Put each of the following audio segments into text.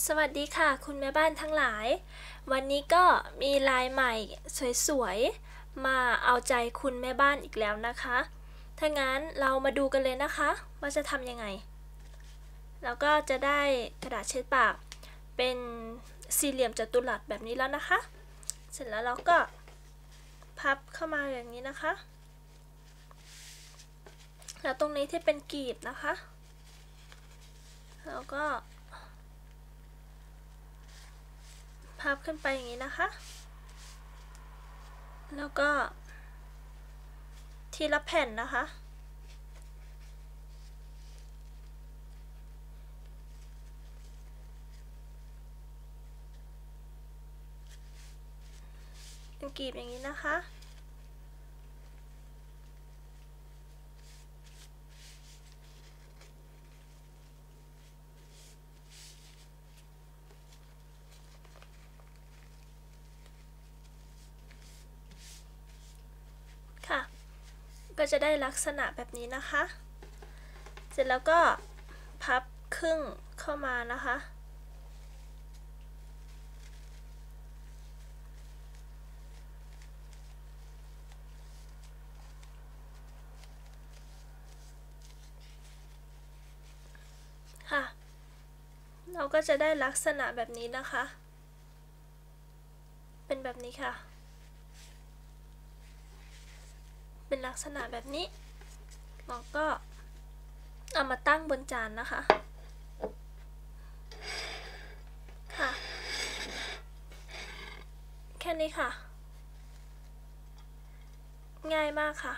สวัสดีค่ะคุณแม่บ้านทั้งหลายวันนี้ก็มีลายใหม่สวยๆมาเอาใจคุณแม่บ้านอีกแล้วนะคะถ้างั้นเรามาดูกันเลยนะคะว่าจะทำยังไงแล้วก็จะได้กระดาษเช็ดปากเป็นสี่เหลี่ยมจัตุรัสแบบนี้แล้วนะคะเสร็จแล้วเราก็พับเข้ามาอย่างนี้นะคะแล้วตรงนี้ที่เป็นกลีบนะคะแล้วก็พับขึ้นไปอย่างนี้นะคะแล้วก็ทีละแผ่นนะคะเป็นกลีบอย่างนี้นะคะก็จะได้ลักษณะแบบนี้นะคะเสร็จแล้วก็พับครึ่งเข้ามานะคะค่ะเราก็จะได้ลักษณะแบบนี้นะคะเป็นแบบนี้ค่ะเป็นลักษณะแบบนี้เราก็เอามาตั้งบนจานนะคะค่ะแค่นี้ค่ะง่ายมากค่ะ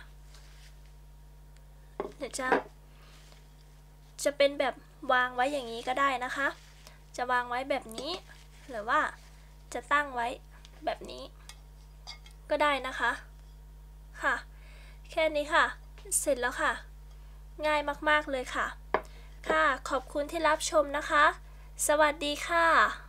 เดี๋ยวจะเป็นแบบวางไว้อย่างนี้ก็ได้นะคะจะวางไว้แบบนี้หรือว่าจะตั้งไว้แบบนี้ก็ได้นะคะค่ะแค่นี้ค่ะเสร็จแล้วค่ะง่ายมากๆเลยค่ะค่ะขอบคุณที่รับชมนะคะสวัสดีค่ะ